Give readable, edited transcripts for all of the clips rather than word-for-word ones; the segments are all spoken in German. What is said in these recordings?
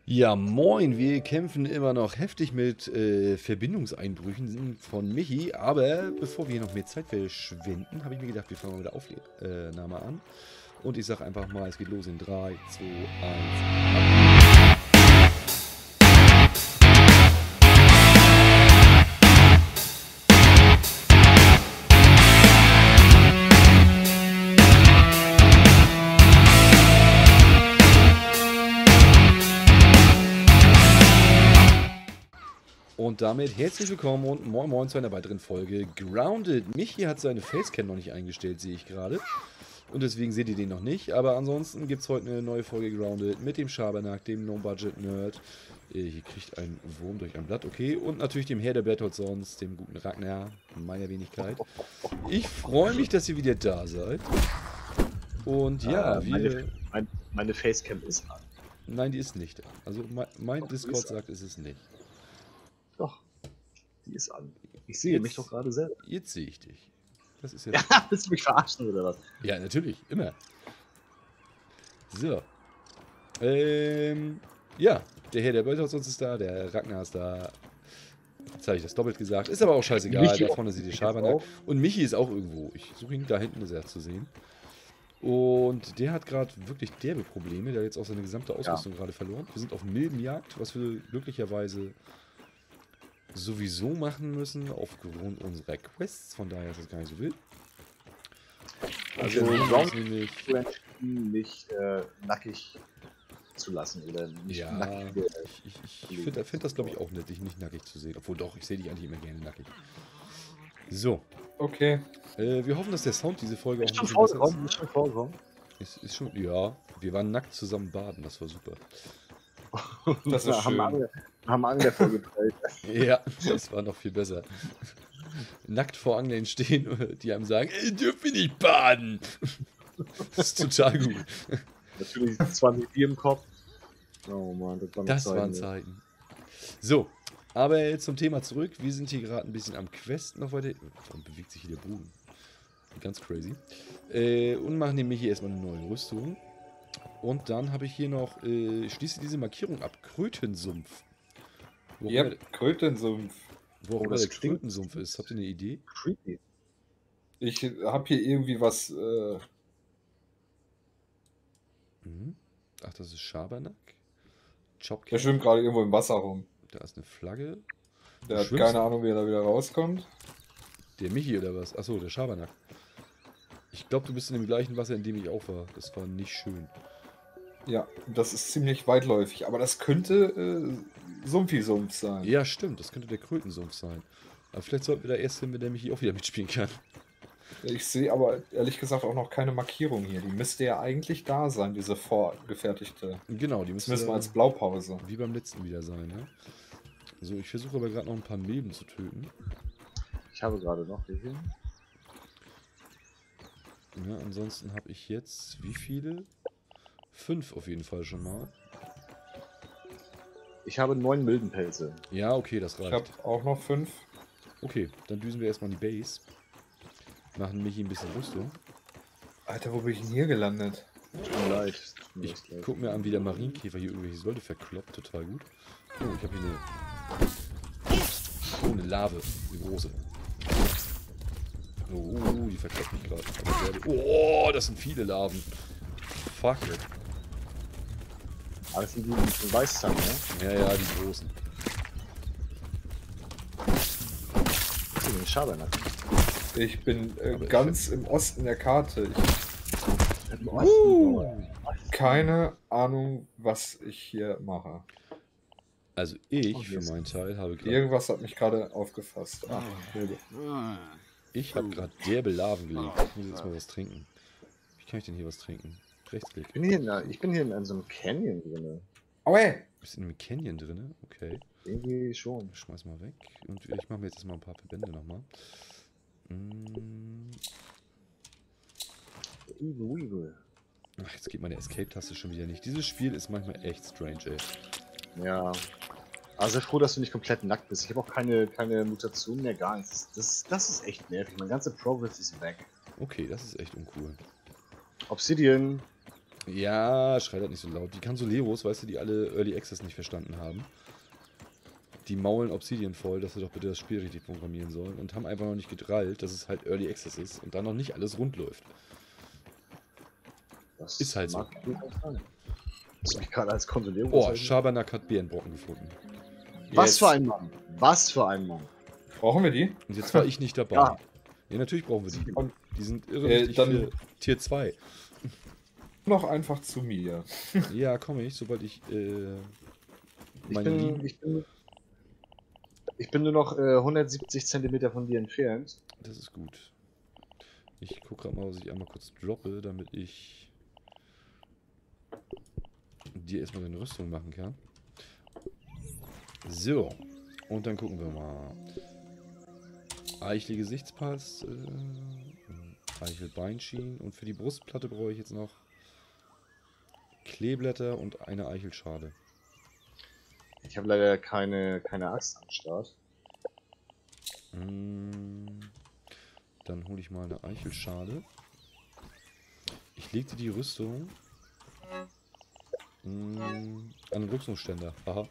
Ja, moin, wir kämpfen immer noch heftig mit Verbindungseinbrüchen von Michi, aber bevor wir hier noch mehr Zeit verschwenden, habe ich mir gedacht, wir fangen mal mit der Aufnahme an. Und ich sage einfach mal, es geht los in 3, 2, 1. Und damit herzlich willkommen und moin moin zu einer weiteren Folge Grounded. Michi hat seine Facecam noch nicht eingestellt, sehe ich gerade. Und deswegen seht ihr den noch nicht. Aber ansonsten gibt es heute eine neue Folge Grounded mit dem Schabernack, dem No-Budget-Nerd. Hier kriegt ein Wurm durch ein Blatt, okay. Und natürlich dem Herr der Berthold sonst, dem guten Ragnar, meiner Wenigkeit. Ich freue mich, dass ihr wieder da seid. Und ja, meine Facecam ist an. Nein, die ist nicht an. Also mein Discord sagt, es ist nicht. Doch, die ist an. Ich sehe mich doch gerade selber. Jetzt sehe ich dich. Das ist ja. Willst du mich verarschen oder was? Ja, natürlich, immer. So. Ja, der Herr der Berthold sonst ist da, der Ragnar ist da. Jetzt habe ich das doppelt gesagt. Ist aber auch scheißegal, da vorne sieht die Schabernack. Und Michi ist auch irgendwo. Ich suche ihn, da hinten ist er zu sehen. Und der hat gerade wirklich derbe Probleme. Der hat jetzt auch seine gesamte Ausrüstung gerade verloren. Wir sind auf Milbenjagd, was wir glücklicherweise sowieso machen müssen, aufgrund unserer Quests. Von daher ist das gar nicht so wild. Also, nicht nackig zu lassen oder nicht nackig. Ich finde das, glaube ich, auch nett, dich nicht nackig zu sehen. Obwohl doch, ich sehe dich eigentlich immer gerne nackig. So. Okay. Wir hoffen, dass der Sound diese Folge auch ein bisschen besser ist. Ist schon vorgekommen. Ist schon, ja. Wir waren nackt zusammen baden, das war super. Das ist schön. Haben Angler vorgestellt. Ja, das war noch viel besser. Nackt vor Anglern stehen, die einem sagen, dürfen wir nicht baden. Das ist total gut. Natürlich 20 Bier im Kopf. Oh Mann, das waren Zeiten. So, aber zum Thema zurück. Wir sind hier gerade ein bisschen am Quest noch weiter. Warum bewegt sich hier der Boden? Ganz crazy. Und machen nämlich hier erstmal eine neue Rüstung. Und dann habe ich hier noch, schließe diese Markierung ab, Krötensumpf. Ja, Krötensumpf. Wo auch der Krötensumpf ist. Habt ihr eine Idee? Creepy. Ich habe hier irgendwie was... Ach, das ist Schabernack. Der schwimmt gerade irgendwo im Wasser rum. Da ist eine Flagge. Der hat keine Ahnung, wie er da wieder rauskommt. Der Michi oder was? Achso, der Schabernack. Ich glaube, du bist in dem gleichen Wasser, in dem ich auch war. Das war nicht schön. Ja, das ist ziemlich weitläufig. Aber das könnte Sumpfi-Sumpf sein. Ja, stimmt. Das könnte der Krötensumpf sein. Aber vielleicht sollten wir da erst hin, wenn der Michi auch wieder mitspielen kann. Ich sehe aber ehrlich gesagt auch noch keine Markierung hier. Die müsste ja eigentlich da sein, diese vorgefertigte. Genau, die müsste mal als Blaupause. Wie beim letzten wieder sein, ne? So, ich versuche aber gerade noch ein paar Milben zu töten. Ich habe gerade noch welche. Ja, ansonsten habe ich jetzt wie viele? 5 auf jeden Fall schon mal. Ich habe 9 Milbenpelze. Ja, okay, das reicht. Ich habe auch noch 5. Okay, dann düsen wir erstmal in die Base. Machen Michi ein bisschen Rüstung. Alter, wo bin ich denn hier gelandet? Ich guck mir an, wie der Marienkäfer hier irgendwelche Säule verkloppt. Total gut. Oh, ich habe hier eine Larve. Eine große. Oh, die verkloppt mich gerade. Oh, das sind viele Larven. Fuck it. Alles sind die Weißzahn, ne? Ja, die großen. Das ist ein Schabernack. Ich bin ganz im Osten der Karte. Keine Ahnung, was ich hier mache. Also ich für meinen Teil habe gerade... Irgendwas hat mich gerade aufgefasst. Ach, ich habe gerade derbe Larven gelegt. Ich muss jetzt mal was trinken. Wie kann ich denn hier was trinken? Rechtsklick. Ich bin hier in so einem Canyon drin. Aue! Bist du in einem Canyon drin? Okay. Irgendwie schon. Schmeiß mal weg. Und ich mache mir jetzt mal ein paar Verbände nochmal. Ach, jetzt geht meine Escape-Taste schon wieder nicht. Dieses Spiel ist manchmal echt strange, ey. Ja. Also froh, dass du nicht komplett nackt bist. Ich habe auch keine Mutation mehr, gar nichts. Das ist echt nervig. Mein ganzer Progress ist weg. Okay, das ist echt uncool. Obsidian. Ja, schreit halt nicht so laut. Die Consoleros, weißt du, die alle Early Access nicht verstanden haben. Die maulen Obsidian voll, dass wir doch bitte das Spiel richtig programmieren sollen und haben einfach noch nicht gedrallt, dass es halt Early Access ist und dann noch nicht alles rund läuft. Das Ist halt so. mag durchaus sein. Das habe ich gerade als Kontrollierung. Oh, Schabernack hat Bärenbrocken gefunden. Was Jetzt. für ein Mann! Was für ein Mann! Brauchen wir die? Und jetzt war ich nicht dabei. Ja. Ja, natürlich brauchen wir die. Und Die sind irre wichtig dann- für Tier 2. noch einfach zu mir. Ja, komme ich, sobald ich Ich meine bin, Lieben... ich bin nur noch 170 Zentimeter von dir entfernt. Das ist gut. Ich gucke gerade mal, was ich einmal kurz droppe, damit ich dir erstmal eine Rüstung machen kann. So. Und dann gucken wir mal. Eichel Gesichtspaste, Eichel Beinschienen und für die Brustplatte brauche ich jetzt noch Kleeblätter und eine Eichelschale. Ich habe leider keine Axt am Start. Dann hole ich mal eine Eichelschale. Ich legte die Rüstung an den Rüstungsständer. Aha.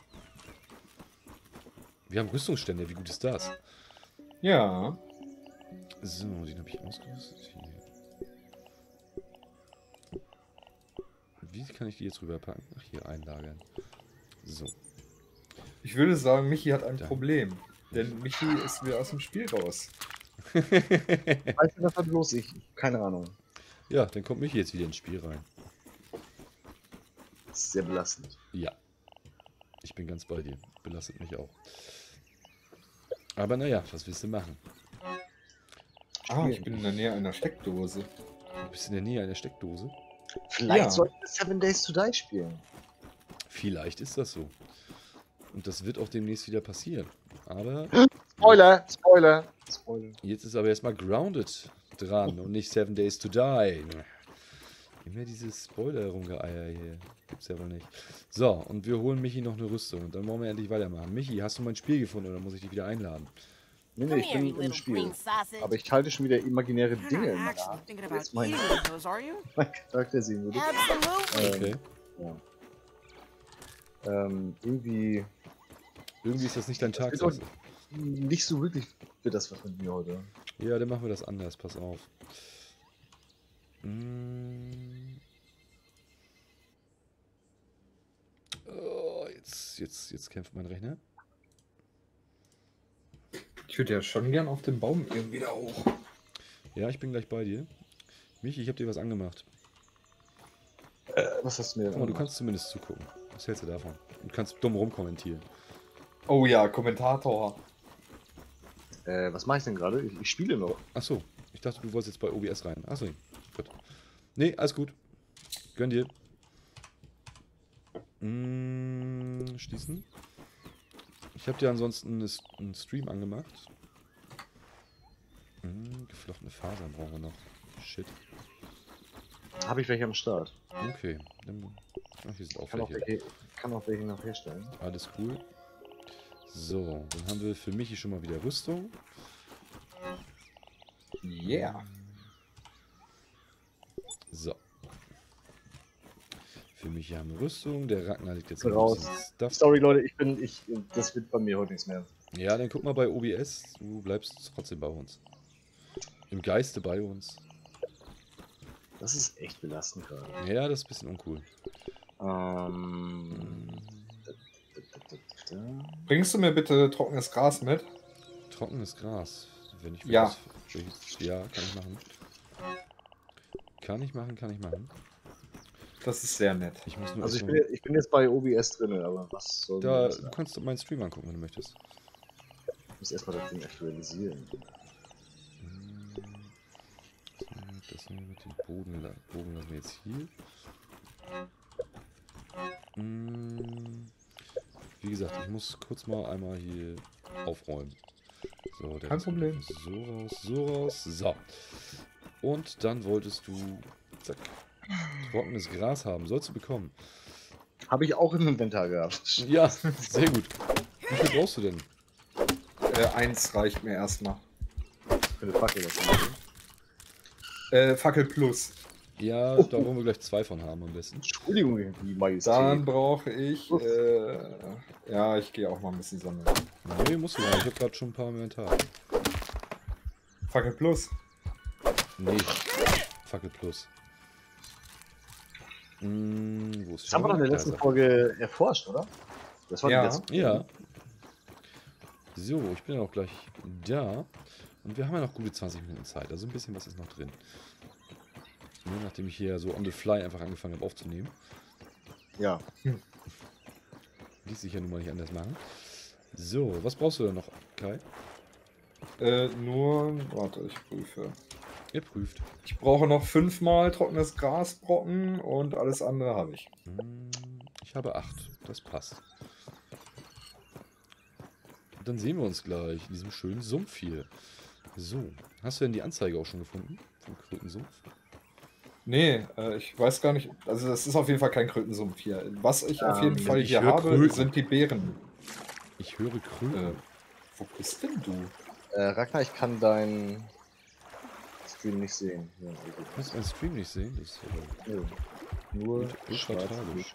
Wir haben Rüstungsständer, wie gut ist das? Ja. So, den habe ich ausgerüstet. Hier. Wie kann ich die jetzt rüberpacken? Ach, hier einlagern. So. Ich würde sagen, Michi hat ein Da. Problem. Denn Michi ist wieder aus dem Spiel raus. Weißt du, was hat los? Keine Ahnung. Ja, dann kommt mich jetzt wieder ins Spiel rein. Das ist sehr belastend. Ja. Ich bin ganz bei dir. Belastet mich auch. Aber naja, was willst du machen? Ah, ich bin in der Nähe einer Steckdose. Du bist in der Nähe einer Steckdose. Vielleicht Ja. sollten wir 7 Days to Die spielen. Vielleicht ist das so. Und das wird auch demnächst wieder passieren. Aber Spoiler! Spoiler! Spoiler. jetzt ist aber erstmal Grounded dran und nicht 7 Days to Die. Immer dieses Spoiler-Rumgeeier hier. Gibt's ja wohl nicht. So, und wir holen Michi noch eine Rüstung und dann wollen wir endlich weitermachen. Michi, hast du mein Spiel gefunden oder muss ich dich wieder einladen? Nee, Come ich here, bin you im little Spiel. green sausage. Aber ich halte schon wieder imaginäre You're Dinge not in meiner actually Hand. thinking about Jetzt mein eating those, are you? Charakter sehen würde. Absolutely. Okay. Ja. Irgendwie Irgendwie ist das nicht dein Tag. wird sagst doch du. nicht so wirklich für das was mit mir heute. Ja, dann machen wir das anders. Pass auf. Mm. Oh, jetzt kämpft mein Rechner. Ich würde ja schon gern auf den Baum irgendwie da hoch. Ja, ich bin gleich bei dir. Michi, ich habe dir was angemacht. Was hast du mir denn Guck mal, du angemacht? kannst zumindest zugucken. Was hältst du davon? Und kannst dumm rumkommentieren. Oh ja, Kommentator. Was mache ich denn gerade? Ich spiele noch. Achso, ich dachte, du wolltest jetzt bei OBS rein. Achso, gut. Nee, alles gut. Gönn dir. Schließen. Ich habe dir ansonsten einen Stream angemacht. Geflochtene Fasern brauchen wir noch. Shit. Habe ich welche am Start? Okay. Dann, ach, hier sind auch Kann auch welche. welche noch herstellen. Alles cool. So, dann haben wir für Michi schon mal wieder Rüstung. Yeah. So. Für Michi haben wir Rüstung. Der Ragnar liegt jetzt Raus. bisschen Stuff. Sorry Leute, das wird bei mir heute nichts mehr. Ja, dann guck mal bei OBS. Du bleibst trotzdem bei uns. Im Geiste bei uns. Das ist echt belastend gerade. Ja, das ist ein bisschen uncool. Bringst du mir bitte trockenes Gras mit? Trockenes Gras. Wenn ich Ja. Ja, kann ich machen. Kann ich machen. Das ist sehr nett. Ich muss nur Also erstmal- ich bin jetzt bei OBS drin, aber was soll da, das du sein? kannst meinen Stream angucken, wenn du möchtest. Ich muss erstmal das Ding aktualisieren. Das hier mit dem Boden lassen wir jetzt hier. Wie gesagt, ich muss kurz mal einmal hier aufräumen. So, der Kein Rest Problem. muss so raus, so raus. So. Und dann wolltest du, zack, trockenes Gras haben. Sollst du bekommen. Habe ich auch im Inventar gehabt. Ja, sehr gut. Wie viel brauchst du denn? 1 reicht mir erstmal. Für eine Fackel, das machen. Fackel plus. Ja, da wollen wir gleich 2 von haben am besten. Entschuldigung, die Majestät. Dann brauche ich. Ja, ich gehe auch mal ein bisschen sammeln. Nee, muss ja. Ich habe gerade schon ein paar im Inventar. Fackel Plus. Nee. Fackel Plus. Wo ist Das haben wir doch in der letzten Folge erforscht, oder? Das war Ja. die letzte. Ja. So, ich bin ja auch gleich da. Und wir haben ja noch gute 20 Minuten Zeit. Also ein bisschen was ist noch drin. Nur nachdem ich hier so on the fly einfach angefangen habe aufzunehmen. Ja. Ließ sich ja nun mal nicht anders machen. So, was brauchst du denn noch, Kai? Nur. Warte, ich prüfe. Ihr prüft. Ich brauche noch 5-mal trockenes Grasbrocken und alles andere habe ich. Ich habe 8. Das passt. Und dann sehen wir uns gleich in diesem schönen Sumpf hier. So, hast du denn die Anzeige auch schon gefunden? Vom Krötensumpf? Nee, ich weiß gar nicht. Also, das ist auf jeden Fall kein Krötensumpf hier. Was ich auf jeden Fall ich hier höre habe, Kröten. sind die Beeren. Ich höre Kröten. Wo bist denn du? Ragnar, ich kann deinen Stream nicht sehen. Ja, Du kannst meinen Stream nicht sehen. Das ist aber nur ultra schwarz. tragisch.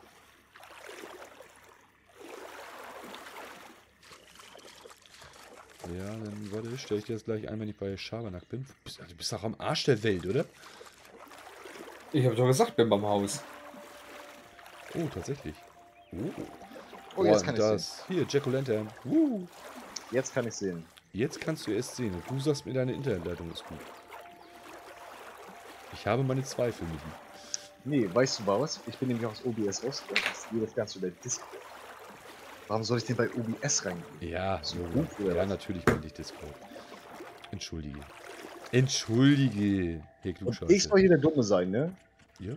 Ja, dann warte, stelle ich dir das gleich ein, wenn ich bei Schabernack bin. Du bist doch am Arsch der Welt, oder? Ich habe doch gesagt, bin beim Haus. Oh, tatsächlich. Oh, jetzt kann ich sehen. Hier, Jack-O-Lantern. Jetzt kann ich sehen. Jetzt kannst du erst sehen. Und du sagst mir, deine Internetleitung ist gut. Ich habe meine Zweifel, Michi. Nee, weißt du was? Ich bin nämlich aus OBS rausgegangen. Ich sehe das Ganze über Discord. Warum soll ich denn bei OBS reingehen? Ja, So so gut, oder ja, was? natürlich bin ich Discord. Entschuldige. Entschuldige, Herr Und Klugscheiße. ich soll hier der Dumme sein, ne? Ja,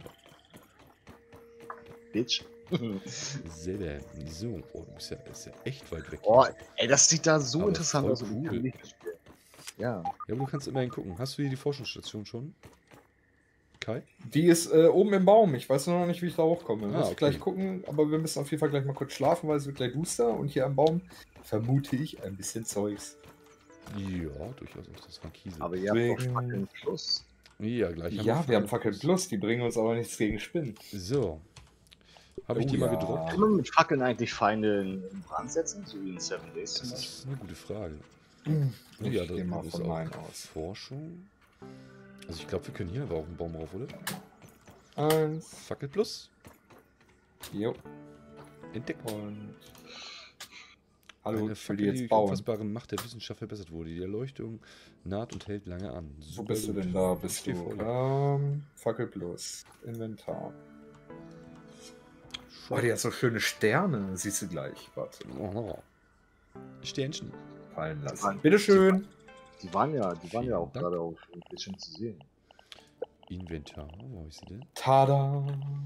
Bitch. selber. So, oh, du bist ja echt weit weg. Oh, ey, das sieht da so Aber interessant voll aus. und ich kann cool. nicht spielen. Ja. Ja, aber du kannst immerhin gucken. Hast du hier die Forschungsstation schon? Kai? Die ist oben im Baum. Ich weiß nur noch nicht, wie ich da hochkomme. Muss okay. ich gleich gucken, aber wir müssen auf jeden Fall gleich mal kurz schlafen, weil es wird gleich duster. Und hier am Baum vermute ich ein bisschen Zeugs. Ja, durchaus auch das Markise. Aber ihr habt doch Deswegen- Fackeln Plus. Ja, gleich Ja, wir haben Fackel Plus, die bringen uns aber nichts gegen Spinnen. So. Habe ich Oh die mal ja. gedroppt? Kann man mit Fackeln eigentlich Feinde in Brand setzen? So wie in 7 Days zum Das Beispiel? ist eine gute Frage. Ich Ja, gehe da mal ist von auch meinen aus. Forschung. Also ich glaube, wir können hier aber auch einen Baum rauf, oder? 1, Fackel Plus. jo, Entdeckt. und... Hallo, Eine ich will Fackel, die die jetzt durch bauen. unfassbare Macht der Wissenschaft verbessert wurde. Die Erleuchtung naht und hält lange an. Wo Super bist du gut. denn da? Ich Bist steh du? vor dir. Fackel Plus, Inventar. Schau. Oh, die hat so schöne Sterne, siehst du gleich. Warte, Oh. Sternchen. fallen Die lassen. waren- Bitteschön. Die waren ja Vielen auch Dank. gerade auf dem Bildschirm zu sehen. Inventar. Wo habe ich sie denn? Tada.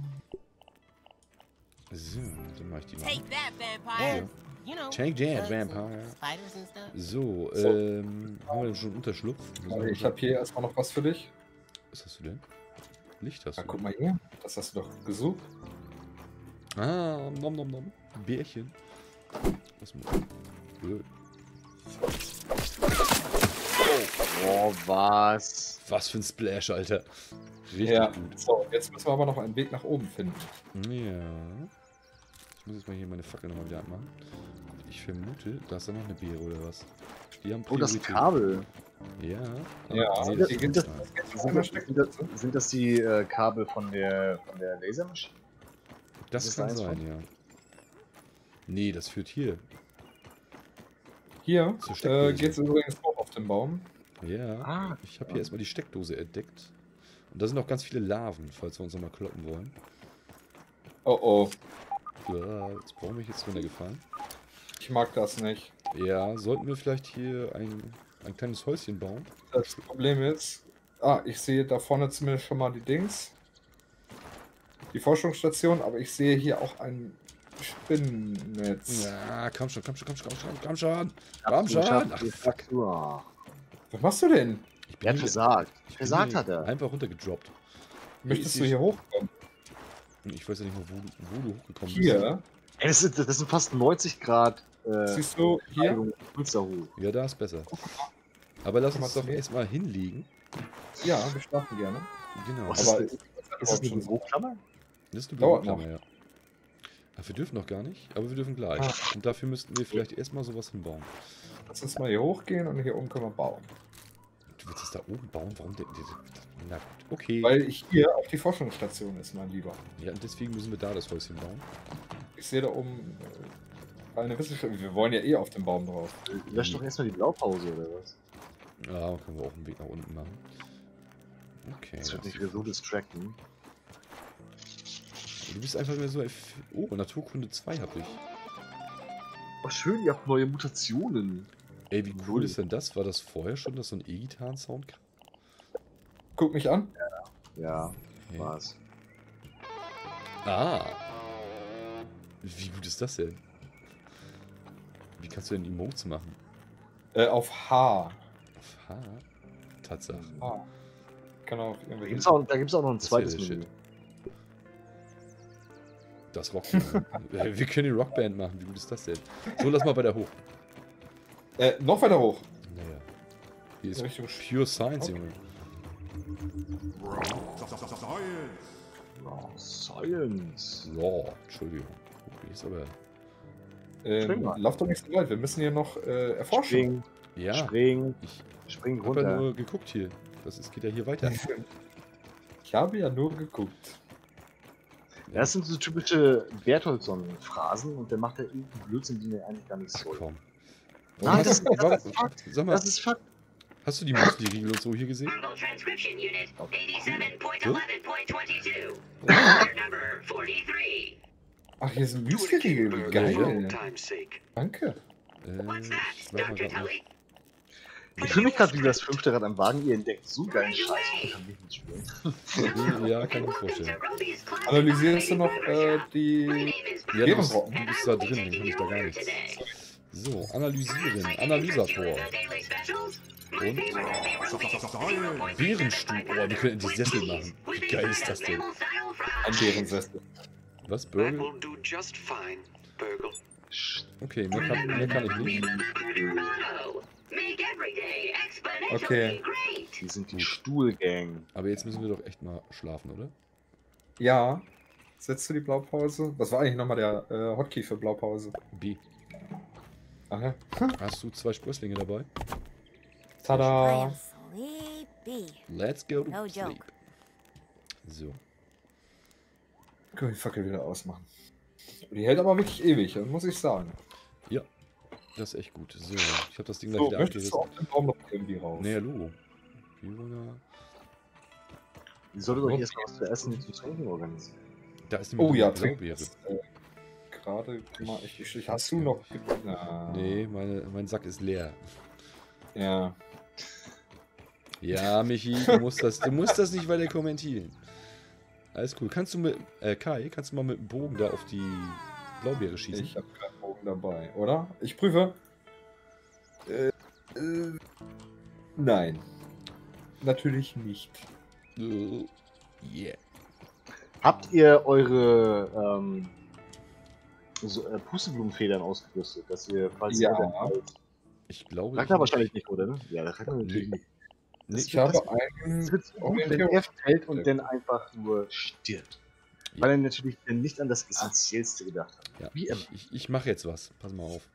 So, dann mache ich die mal. Take that, vampire. You know, Take that, bugs and vampire. Spiders and stuff. So, So. haben wir denn schon Unterschlupf? Ich habe hier erstmal noch was für dich. Was hast du denn? Licht hast Na, du. guck mal hier. Das hast du doch gesucht. Ah, nom nom nom. Bärchen. Was mit. Oh, was? Was für ein Splash, Alter. Richtig Ja. gut. So, jetzt müssen wir aber noch einen Weg nach oben finden. Ja. Ich muss jetzt mal hier meine Fackel nochmal wieder anmachen. Ich vermute, da ist da noch eine Beere oder was. Die haben Oh, das Priorität. Kabel. Ja. Ja, nee, das- das geht ist das- nein. Sind das die Kabel von der Lasermaschine? Das ist kann eins sein, von? ja. Nee, das führt hier. Hier Zur Steckdose. geht es übrigens auch auf den Baum. Ja. Ah, Ich habe hier erstmal die Steckdose entdeckt. Und da sind auch ganz viele Larven, falls wir uns nochmal kloppen wollen. Oh oh, Ja, jetzt brauchen wir jetzt runtergefallen. ich mag das nicht. Ja, sollten wir vielleicht hier ein kleines Häuschen bauen? Das Problem ist, ich sehe da vorne zumindest schon mal die Dings. Die Forschungsstation, aber ich sehe hier auch ein Spinnennetz. Ja, komm schon, komm schon, komm schon, komm schon, komm schon. Komm Komm schon. schon. Ach, fuck. Ja. Was machst du denn? Ich Er hat hier- versagt. ich bin Versagt hier hat er. Einfach runtergedroppt. Möchtest ich- du hier hochkommen? Ich weiß ja nicht mal, wo du hochgekommen bist. Hier, Ey, das sind fast 90 Grad. siehst du, hier? Fenster hoch. Ja, da ist besser. Aber lass Guck mal uns doch zu mir. erstmal hinlegen. Ja, wir starten gerne. Genau. Was Aber ist ich weiß ja Ist das eine Büroklammer? Das ist eine Dauert Büroklammer, ja. Ach, wir dürfen noch gar nicht, aber wir dürfen gleich. Ah. Und dafür müssten wir vielleicht erstmal sowas hinbauen. Lass uns mal hier hochgehen und hier oben können wir bauen. Du willst das da oben bauen? Warum denn? Na gut, okay. Weil hier auch die Forschungsstation ist, mein Lieber. Ja, und deswegen müssen wir da das Häuschen bauen. Ich sehe da oben eine Wissenschaft. Wir wollen ja eh auf den Baum drauf. Lösch doch erstmal die Blaupause oder was? Ja, können wir auch einen Weg nach unten machen. Okay. Das wird mich wieder so distracten. Du bist einfach mehr so... Oh, Naturkunde 2 habe ich. Oh, schön, ihr habt neue Mutationen. Ey, wie cool ist denn das? War das vorher schon, dass so ein E-Gitarren-Sound kam? Guck mich an. Ja, Okay. war's. Ah! Wie gut ist das denn? Wie kannst du denn Emotes machen? Auf H. Auf H? Tatsache. H. Genau, auf Da irgendwelche. gibt's auch noch ein Das zweites wäre der Menü. Das Rockband. Wir können die Rockband machen. Wie gut ist das denn? So, lass mal weiter hoch. Noch weiter hoch. Naja. Hier ist In Richtung Pure Science, Okay. Junge. Oh, Science. So, Entschuldigung. Okay, ist aber... Spring mal. Lauf doch nicht so weit. Wir müssen hier noch erforschen. Spring, Ja, spring, ich spring habe ja runter. nur geguckt hier. Geht ja hier weiter. Ich habe ja nur geguckt. Ja, das sind so typische Bertholdsson-Phrasen und der macht ja irgendeinen Blödsinn, den er eigentlich gar nicht Ach soll. komm. Nein, das ist Fakt. Sag mal, Das ist Fakt. hast du die Riegel und so hier gesehen? Mongol Transcription Unit So? 87.11.22. Order number 43. Ach, hier sind Müsli-Riegel. Geil. Danke. What's that, Ich mach mal Dr. grad noch. Tully? Ich fühle mich gerade wie das 5. Rad am Wagen. Ihr entdeckt so geilen Scheiß. Ich kann nicht mitspielen. Ja, kann ich mir vorstellen. Analysierst du noch die... Ja, du bist Bärenbrocken. da drin, dann kann ich da gar nichts. So, analysieren. Analysator. Und? Bärenstuhl. Oh, wir können endlich Sessel machen. Wie geil ist das denn? Ein Bärensessel. Was, That Burger? will do just fine, Burgle. Okay, mehr kann ich nicht. Okay. Die sind die Stuhlgang. Aber jetzt müssen wir doch echt mal schlafen, oder? Ja. Setzt du die Blaupause? Was war eigentlich nochmal der Hotkey für Blaupause? B. Aha. Hast du 2 Sprösslinge dabei? I Tada. am sleepy. Let's go to No sleep. joke. So. Können wir die Fackel wieder ausmachen. Die hält aber wirklich ewig, das muss ich sagen. Das ist echt gut. So, ich habe das Ding gleich So, wieder möchtest du abgerissen. auf den Baum noch irgendwie rauf? Naja, Logo. Fiona. Ihr solltet euch erstmal was zu essen und zu trinken organisieren. Da ist Oh nämlich ja, eine Blaubeere. gerade mal echt. Hast du noch... Na, Nee, mein Sack ist leer. Ja. Ja, Michi, du musst das nicht weiter kommentieren. Alles cool. Kannst du Kai, kannst du mal mit dem Bogen da auf die Blaubeere schießen? Ich habe keinen Bogen dabei, oder? Ich prüfe. Nein. Natürlich nicht. Yeah. Habt ihr eure Pusteblumenfedern ausgerüstet, dass ihr, falls Ja. ihr Ich glaube. Ragnar wahrscheinlich nicht, oder? Ne? Ja, das Ragnar natürlich nicht. Nee, Ich habe Das einen. wird so gut, wenn er fällt und dann einfach nur stirbt. Weil er natürlich dann nicht an das Essentiellste gedacht hat. Ja, Wie immer. ich mache jetzt was. Pass mal auf.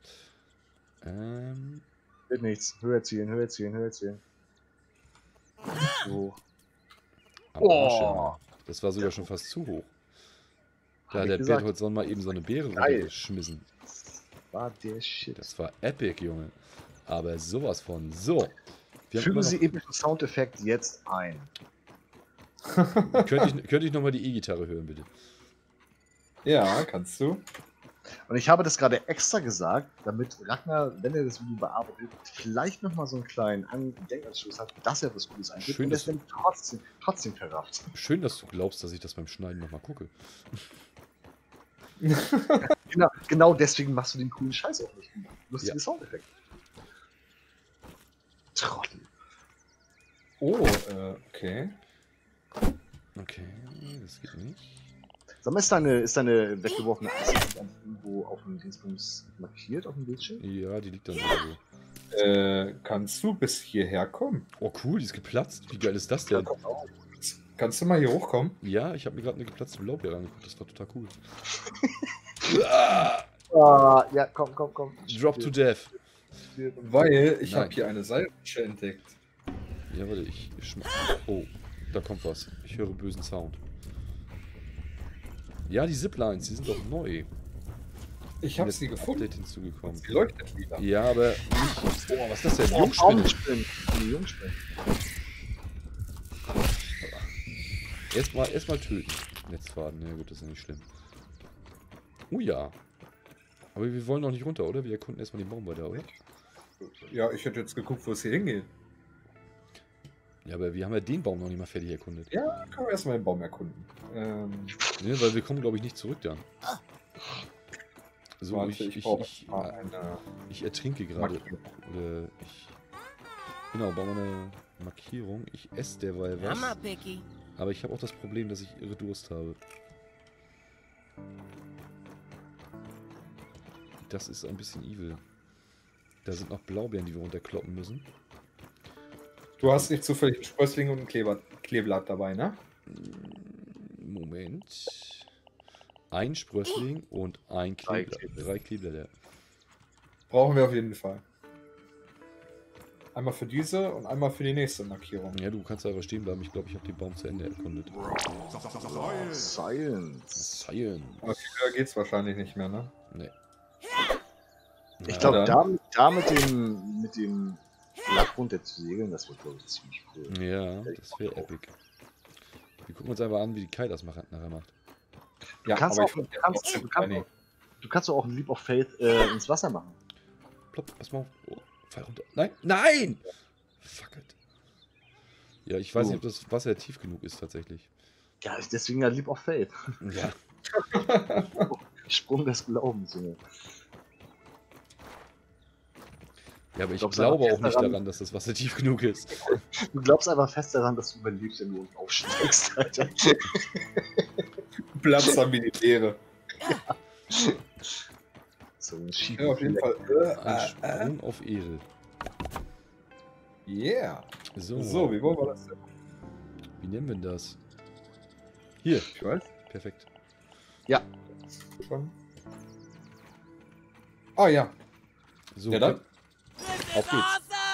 Wird nichts. Höher ziehen, höher ziehen, höher ziehen. So. Am Arsch, ja. Das war sogar schon fast zu hoch. Da Hab hat ich der gesagt. Bertholdsson mal eben so eine Beere Geil. runtergeschmissen. War der Shit. Das war epic, Junge. Aber sowas von. So. Wir haben Fügen immer Sie noch, epischen Soundeffekt jetzt ein. könnte ich nochmal die E-Gitarre hören, bitte? Ja, kannst du. Und ich habe das gerade extra gesagt, damit Ragnar, wenn er das Video bearbeitet, vielleicht nochmal so einen kleinen Denkanschluss hat, dass er was Gutes eingibt Schön, und das dass- dann trotzdem verrafft. Schön, dass du glaubst, dass ich das beim Schneiden nochmal gucke. Genau deswegen machst du den coolen Scheiß auch nicht. Lustige Ja. Soundeffekte. Trottel. Oh, okay. Okay, das geht nicht. Sag mal, ist deine weggeworfene Eis irgendwo auf dem Dingsbums markiert, auf dem Bildschirm? Ja, die liegt dann so. Kannst du bis hierher kommen? Oh cool, die ist geplatzt. Wie geil ist das denn? Kannst Kannst du mal hier hochkommen? Ja, ich habe mir gerade eine geplatzte Blaubeere angeguckt. Das war total cool. Ah, ja, komm. Drop to death. Weil ich Nein. habe hier eine Seilrutsche entdeckt. Ja, warte, Oh, da kommt was. Ich höre bösen Sound. Ja, die Ziplines, die sind doch neu. Ich habe sie gefunden. Update hinzugekommen. Sie leuchtet wieder. Ja, aber nicht... Oh, was ist das denn? Jungspinne. Jungspinne. Die Jungspinne. Erstmal töten. Netzfaden, ja gut, das ist ja nicht schlimm. Oh ja. Aber wir wollen noch nicht runter, oder? Wir erkunden erstmal den Baum weiter, oder? Ja, ich hätte jetzt geguckt, wo es hier hingeht. Ja, aber wir haben ja den Baum noch nicht mal fertig erkundet. Ja, können wir erstmal den Baum erkunden. Ne, weil wir kommen, glaube ich, nicht zurück dann. So, Warte, brauche mal eine ich ertrinke gerade. Oder Genau, baue mal eine Markierung. Ich esse derweil was. I'm not picky. Aber ich habe auch das Problem, dass ich irre Durst habe. Das ist ein bisschen evil. Da sind noch Blaubeeren, die wir runterkloppen müssen. Du hast nicht zufällig einen Sprössling und ein Kleeblatt dabei, ne? Moment. Ein Sprössling und ein Kleeblatt. 3 Kleeblätter. Brauchen wir auf jeden Fall. Einmal für diese und einmal für die nächste Markierung. Ja, du kannst aber stehen bleiben. Ich glaube, ich habe den Baum zu Ende erkundet. Science. Science. Aber viel höher geht's wahrscheinlich nicht mehr, ne? Nee. Ich Ja, glaube, da mit dem Lack runter zu segeln, das wird, glaube ich, ziemlich cool. Ja, das wäre epic. Wir gucken uns einfach an, wie die Kai das nachher macht. Ja, kannst aber auch- ich finde Du kannst auch ein Leap of Faith ins Wasser machen. Plopp, pass mal auf. Oh, fall runter. Nein, nein! Fuck it. Ja, ich weiß nicht, ob das Wasser tief genug ist, tatsächlich. Ja, deswegen ja Leap of Faith. Ja. Sprung des Glaubens, Junge. Ja, aber ich glaub's glaube einfach auch nicht daran- daran, dass das Wasser tief genug ist. Du glaubst einfach fest daran, dass du überlebst, wenn du unten aufsteigst, Alter. Platz am Militäre. So ein Schief. Ja, auf jeden Fall. Ein Sprung auf Ehre. Yeah. So, So, wie wollen wir das denn? wie nennen wir denn das? Hier, Ich weiß perfekt. schon. Oh ja. So, Ja, dann. auf geht's.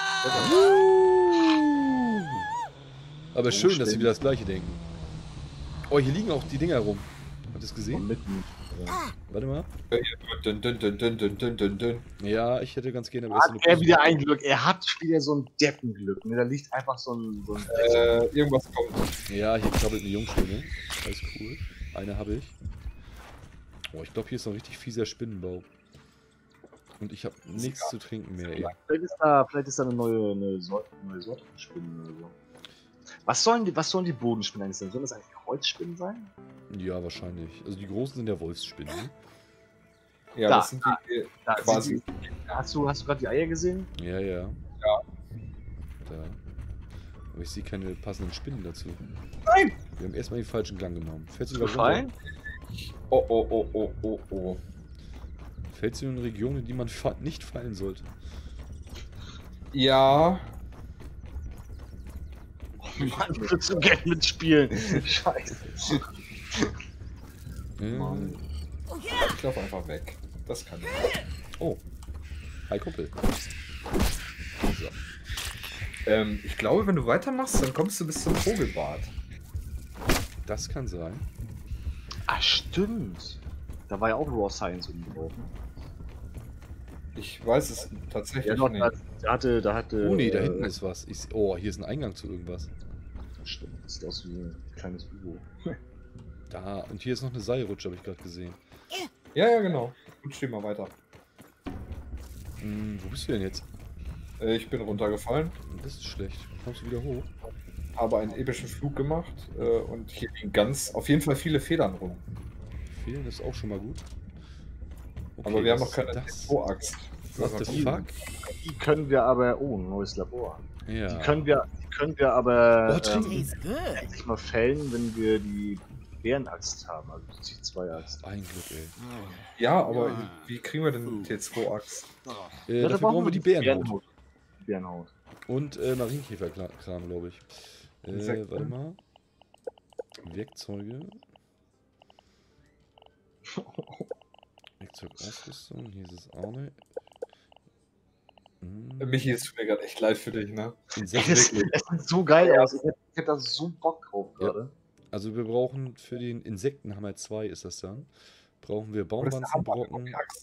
Awesome! Aber schön, dass sie wieder das gleiche denken. Oh, hier liegen auch die Dinger rum. Habt ihr es gesehen? Mitten. Warte mal. Dün, dün, dün, dün, dün, dün, dün, dün. Ja, ich hätte ganz gerne... aber Hat das ist er eine wieder ein Glück. Er hat wieder so ein Deppenglück. Ne? Da liegt einfach so ein Irgendwas kommt. Ja, hier krabbelt eine Jungspinne. Alles cool. Eine habe ich. Oh, ich glaube, hier ist noch ein richtig fieser Spinnenbau. Und ich habe nichts zu trinken mehr, ey. Vielleicht ist da eine neue Sorte von Spinnen oder so. Was sollen die Bodenspinnen eigentlich sein? Sollen das eigentlich Kreuzspinnen sein? Ja, wahrscheinlich. Also die großen sind ja Wolfsspinnen. Ne? Ja, Da, das sind die Da quasi. Hast du gerade die Eier gesehen? Ja, ja. Ja. Da. Aber ich sehe keine passenden Spinnen dazu. Nein! Wir haben erstmal den falschen Gang genommen. Fällst du da Gefallen? runter? Oh, oh, oh, oh, oh, oh. Fällst du in Regionen, in die man nicht fallen sollte? Ja. Mann, ich würde so gerne mitspielen. Scheiße. Mann. Ich laufe einfach weg. Das kann ich. Oh. Hi, Kumpel. So. Ich glaube, wenn du weitermachst, dann kommst du bis zum Vogelbad. Das kann sein. Ah, stimmt. Da war ja auch Raw Science oben drauf. Ne? Ich weiß es tatsächlich Ja, doch, nicht. da hatte. Oh nee, da hinten ist was. Oh, hier ist ein Eingang zu irgendwas. Stimmt, das sieht aus wie ein kleines Ugo. Da. Und hier ist noch eine Seilrutsche, habe ich gerade gesehen. Ja, ja, genau. Gut, steh mal weiter. Wo bist du denn jetzt? Ich bin runtergefallen, Das ist schlecht. Kommst du wieder hoch? habe einen epischen Flug gemacht und hier liegen auf jeden Fall viele Federn rum. Fehlen ist auch schon mal gut. Okay, Aber wir haben was noch keine ist das? T2-Axt. What the fuck? Die können wir aber. Oh, ein neues Labor. Ja. Die können wir aber Oh, trinken. Tastes good. endlich mal fällen, wenn wir die Bärenaxt haben, also die T2-Axt. Ein Glück, ey. Ja, aber wie kriegen wir denn T2-Axt? Dafür brauchen wir die Bärenhaut. Bärenhaut. Und Marienkäferkram, glaube ich. Insekten. Warte mal. Werkzeuge. Werkzeugausrüstung. Hier ist es auch nicht. Michi, es tut mir gerade echt leid für dich, ne? Es sieht so geil aus. Ich hätte da so Bock drauf Ja. gerade. Also wir brauchen für den Insektenhammer 2 ist das dann. Brauchen wir Oder ist der Hammer, Baumwanzenbrocken, die Axt?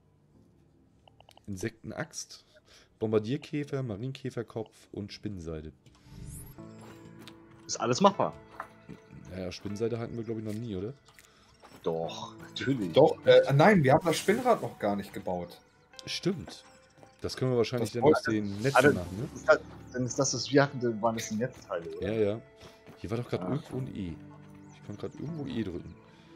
Insektenaxt, Bombardierkäfer, Marienkäferkopf und Spinnenseide. Ist alles machbar. Naja, Spinnenseide hatten wir glaube ich noch nie, oder? Doch, natürlich. Doch, nein, wir haben das Spinnrad noch gar nicht gebaut. Stimmt. Das können wir wahrscheinlich Das dann aus wollte- den Netzen Also, machen, ne? Dann ist das, was wir hatten, dann waren das die Netzteile, oder? Ja, ja. Hier war doch gerade Ah. irgendwo ein E. Ich kann gerade irgendwo E drücken.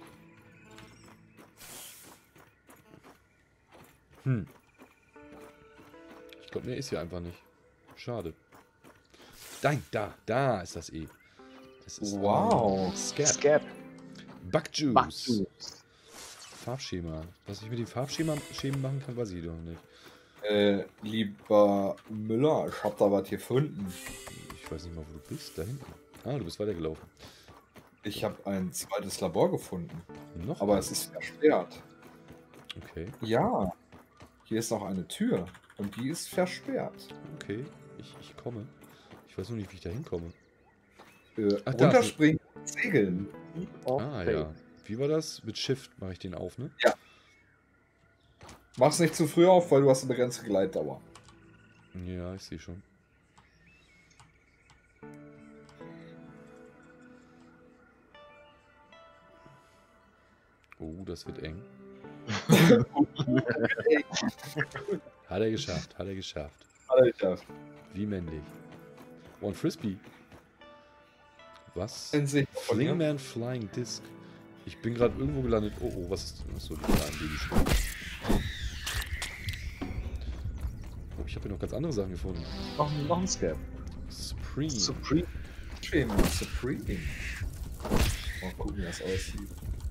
Ich glaube, mehr ist hier einfach nicht. Schade. Nein, da ist das E. Das ist Wow. Scab. Scab. Bugjuice. Bugjuice. Farbschema. Was ich mit dem Farbschema machen kann, weiß ich doch nicht. Lieber Müller, ich hab da was gefunden. Ich weiß nicht mal, wo du bist. Da hinten. Ah, du bist weitergelaufen. Ich habe ein zweites Labor gefunden, Noch aber eins. es ist versperrt. Okay, Ja, hier ist noch eine Tür und die ist versperrt. okay. Ich komme. Ich weiß nur nicht, wie ich da hinkomme. Ach, da ist Runterspringen, segeln. Ah, ja. Wie war das? Mit Shift mache ich den auf, ne? Mach's nicht zu früh auf, weil du hast eine begrenzte Gleitdauer. Ja, ich sehe schon. Oh, das wird eng. Hat er geschafft, hat er geschafft. Alter, Wie männlich. One Frisbee. Was? in sich. Flingman Flying Disc. Ich bin gerade irgendwo gelandet. Oh, oh, was ist das? So, die kleinen Babyspiele. Oh, ich habe hier noch ganz andere Sachen gefunden. Noch ein Scab. Supreme. Supreme. Supreme. Mal gucken, wie das aussieht.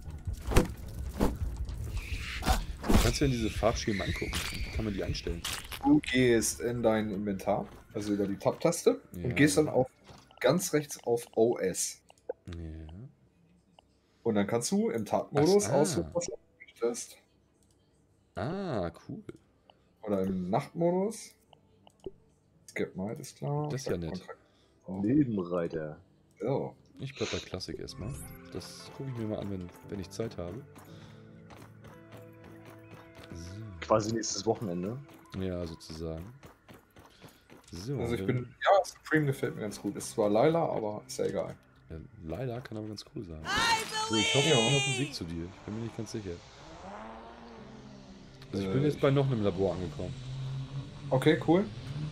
Kannst du denn diese Farbschemen angucken? Kann man die einstellen? Du gehst in dein Inventar, also über die Tab-Taste, Ja. und gehst dann auf ganz rechts auf OS. Ja. Und dann kannst du im Tagmodus Ach, ah. aussuchen, was du möchtest. Ah, cool. Oder im Nachtmodus. Skip Night ist klar. Das ist ja nett. Nebenreiter. So. Ich bleib bei Klassik erstmal. Das gucke ich mir mal an, wenn ich Zeit habe. Quasi nächstes Wochenende. So. Ja, sozusagen. So. Also ich dann- bin, ja, Supreme gefällt mir ganz gut. Ist zwar Lila, aber ist ja egal. Ja, leider kann aber ganz cool sein. So, ich hoffe, ich bin auf dem Weg zu dir. Ich bin mir nicht ganz sicher. Also ich bin jetzt bei noch einem Labor angekommen. Okay, cool.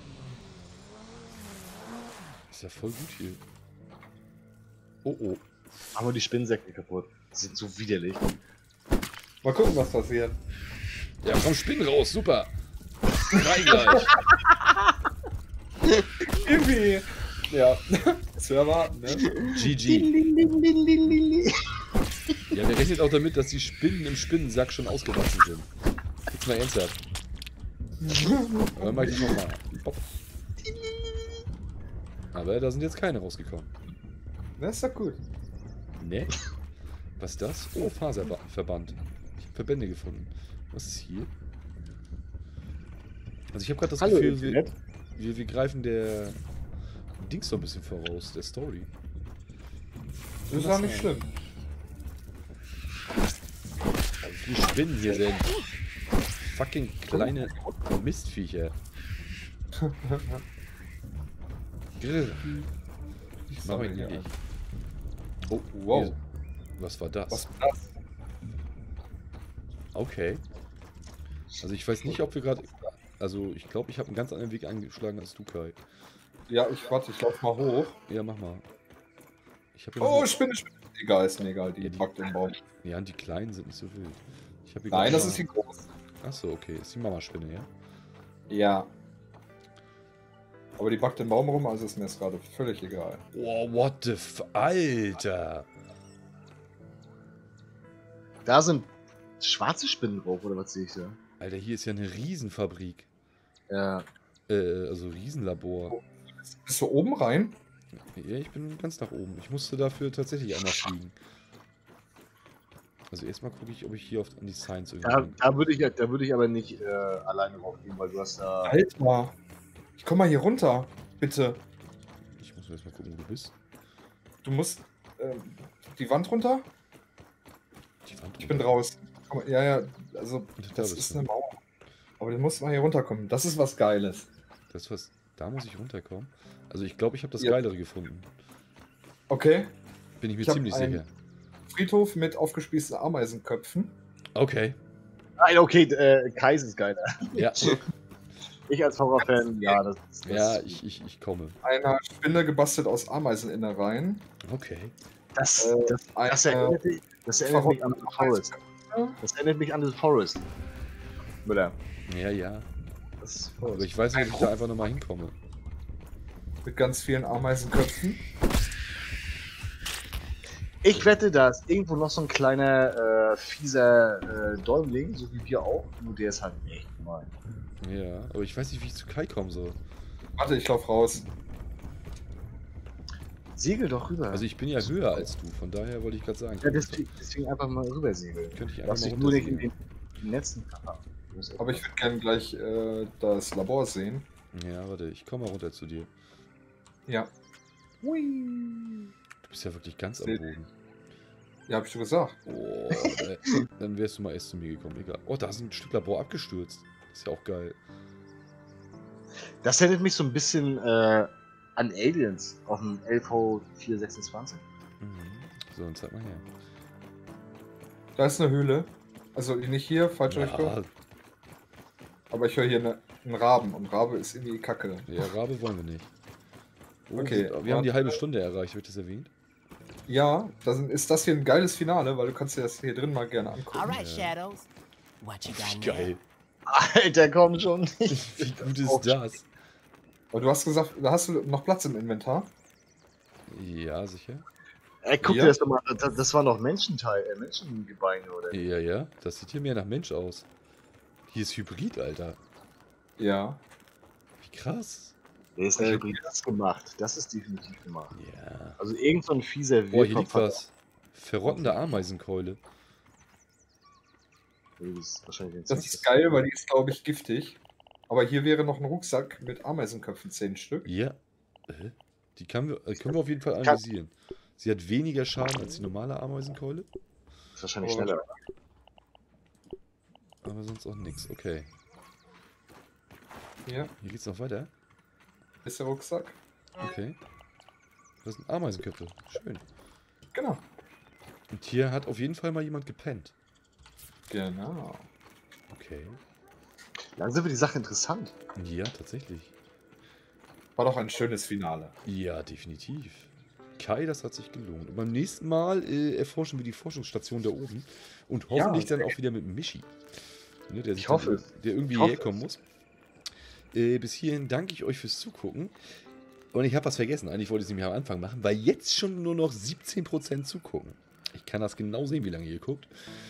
Ist ja voll gut hier. Oh, oh. Aber die Spinnensäcke kaputt. Die sind so widerlich. Mal gucken, was passiert. Ja, komm, Spinnen raus, super. Rein gleich. Irgendwie. Ja, zu erwarten, ne? GG. Ja, der rechnet auch damit, dass die Spinnen im Spinnensack schon ausgewachsen sind. Jetzt mal ernsthaft. Aber dann mach ich das nochmal. Aber da sind jetzt keine rausgekommen. Das ist doch gut. Ne? Was ist das? Oh, Faserverband. Ich habe Verbände gefunden. Was ist hier? Also ich habe gerade das Hallo, Gefühl, Internet. wir greifen der Dings so ein bisschen voraus, der Story. Das ist auch nicht schlimm. Wie viele Spinnen hier sind. Fucking kleine Mistviecher. Grr. Ich mach mich nicht. Oh, Wow. hier- Was war das? Was war das? Okay. Also ich weiß nicht, ob wir gerade... Also ich glaube, ich habe einen ganz anderen Weg eingeschlagen als du, Kai. Ja, ich lauf mal hoch. Ja, mach mal. Ich habe Oh, Spinne. Egal, ist mir egal, die Ja, die- packt den Baum. Ja, und die kleinen sind nicht so wild. Ich hab hier Nein, grad das mal- ist die große. Achso, okay. Ist die Mama-Spinne, ja? Ja. Aber die packt den Baum rum, also ist mir das gerade völlig egal. Oh, what the f... Alter! Da sind schwarze Spinnen drauf, oder was sehe ich da? Alter, hier ist ja eine Riesenfabrik. Ja. Also Riesenlabor. Bist du oben rein? Ja, ich bin ganz nach oben. Ich musste dafür tatsächlich einmal fliegen. Also erstmal gucke ich, ob ich hier an die Science irgendwie... Da würde ich aber nicht alleine drauf gehen, weil du hast da. Alter. Ich komm mal hier runter, bitte. Ich muss erstmal gucken, wo du bist. Du musst die Wand runter? Die Wand Ich bin draußen. Komm mal, ja, also Da das bist ist du. eine Mauer. Aber du musst mal hier runterkommen. Das ist was Geiles. Das was... Da muss ich runterkommen. Also ich glaube, ich habe das Ja. Geilere gefunden. Okay. Bin ich mir Ich hab ziemlich sicher. Friedhof mit aufgespießten Ameisenköpfen. Okay. Nein, okay, Kais ist geiler. Ja, Ich als Horrorfan, ja, das ja, ich komme. Einer Spinne gebastelt aus Ameiseninnereien. Okay. das Eine erinnert mich an The Forest. Das erinnert mich an The Forest. Müller. Ja, ja. Das ist Aber Forest. ich weiß nicht, ob ich da einfach nochmal hinkomme. mit ganz vielen Ameisenköpfen. Ich wette, da ist irgendwo noch so ein kleiner, fieser Däumling, so wie wir auch. Nur der ist halt echt gemein. Ja, aber ich weiß nicht, wie ich zu Kai kommen soll. Warte, ich lauf raus. Segel doch rüber. Also ich bin ja höher als du, von daher wollte ich gerade sagen. ja, deswegen einfach mal rüber segeln. Könnte ich einfach Lass mal dich nur nicht in runtersegeln. den Netzen verhauen. Aber ich würde gerne gleich das Labor sehen. Ja, warte, ich komme mal runter zu dir. Ja. Du bist ja wirklich ganz am Seh- Boden. Ja, hab ich schon gesagt. Oh, dann wärst du mal erst zu mir gekommen. Egal. Oh, da ist ein Stück Labor abgestürzt. Ist ja auch geil. Das erinnert mich so ein bisschen an Aliens auf dem LV426. Mhm. So, dann zeig mal her. Da ist eine Höhle. Also nicht hier, falsche Richtung. Ja, Aber ich höre hier einen Raben. Und Rabe ist irgendwie Kacke. ja, Rabe wollen wir nicht. Oh, Okay, wir haben die halbe Stunde erreicht, wird das erwähnt? Ja, dann ist das hier ein geiles Finale, weil du kannst dir das hier drin mal gerne angucken. All right, Shadows. What you got Geil. Alter, komm schon. Wie gut ist das? Aber du hast gesagt, da hast du noch Platz im Inventar. Ja, sicher. Ey, guck Ja. dir das doch mal an. Das war noch Menschengebeine, oder? Ja, ja. Das sieht hier mehr nach Mensch aus. Hier ist Hybrid, Alter. Ja. Wie krass. Der ist nicht Hybrid, das ist gemacht. Das ist definitiv gemacht. Ja. Also irgend so ein fieser Boah, hier liegt hat- was. Verrottende Ameisenkeule. Das ist wahrscheinlich Das ist geil, weil die ist, glaube ich, giftig. Aber hier wäre noch ein Rucksack mit Ameisenköpfen, 10 Stück. Ja. Die können wir auf jeden Fall analysieren. Sie hat weniger Schaden als die normale Ameisenkeule, Ist wahrscheinlich Oh. schneller. aber sonst auch nichts. Okay. Hier Hier geht's noch weiter. ist der Rucksack. Okay. Das sind Ameisenköpfe. Schön. Genau. Und hier hat auf jeden Fall mal jemand gepennt. Genau. Okay. Langsam wird die Sache interessant. Ja, tatsächlich. War doch ein schönes Finale. Ja, definitiv. Kai, das hat sich gelohnt. Und beim nächsten Mal erforschen wir die Forschungsstation da oben. Und hoffentlich dann auch wieder mit Michi. Ne, der sich Ich hoffe dann, der irgendwie Ich hoffe hierher kommen muss. Bis hierhin danke ich euch fürs Zugucken. Und ich habe was vergessen. Eigentlich wollte ich es nämlich am Anfang machen, weil jetzt schon nur noch 17% zugucken. Ich kann das genau sehen, wie lange ihr guckt.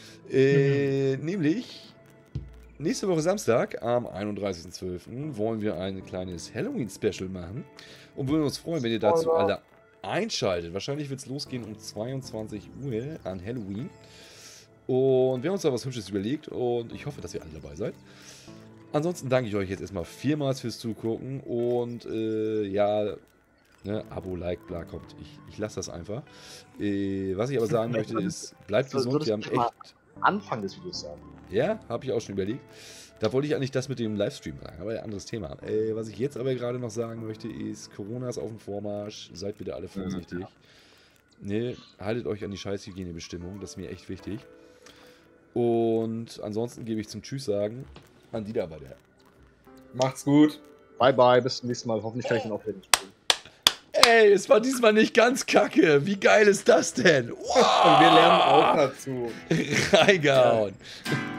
Nämlich nächste Woche Samstag, am 31.12. wollen wir ein kleines Halloween-Special machen. Und würden uns freuen, wenn ihr dazu alle einschaltet. Wahrscheinlich wird es losgehen um 22 Uhr an Halloween. Und wir haben uns da was Hübsches überlegt und ich hoffe, dass ihr alle dabei seid. Ansonsten danke ich euch jetzt erstmal vielmals fürs Zugucken und ja, ne, Abo, Like, bla kommt. Ich lasse das einfach. Was ich aber sagen möchte ist, bleibt gesund. Wir haben echt... Anfang des Videos sagen. Ja, habe ich auch schon überlegt. Da wollte ich eigentlich das mit dem Livestream sagen, aber ein anderes Thema. Was ich jetzt aber gerade noch sagen möchte, ist, Corona ist auf dem Vormarsch, seid bitte alle vorsichtig. Ne, haltet euch an die Scheißhygienebestimmungen, das ist mir echt wichtig. Und ansonsten gebe ich zum Tschüss sagen an die da bei der. Macht's gut. Bye bye, bis zum nächsten Mal. Hoffentlich kann ich den aufhören. Ey, es war diesmal nicht ganz kacke. Wie geil ist das denn? Wow! Und wir lernen auch dazu. Reingehauen.